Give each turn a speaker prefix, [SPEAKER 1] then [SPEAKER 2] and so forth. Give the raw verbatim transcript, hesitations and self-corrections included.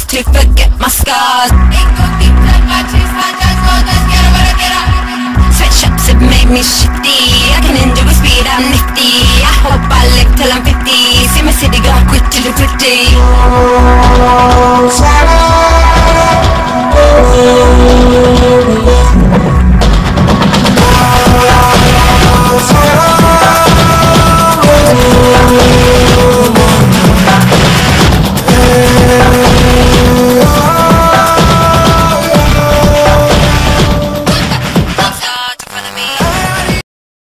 [SPEAKER 1] to forget my scars. Sweatshops have made me shifty. I can enjoy speed, I'm nifty. I hope I live till I'm fifty. See my city go quick to the pretty. Oh,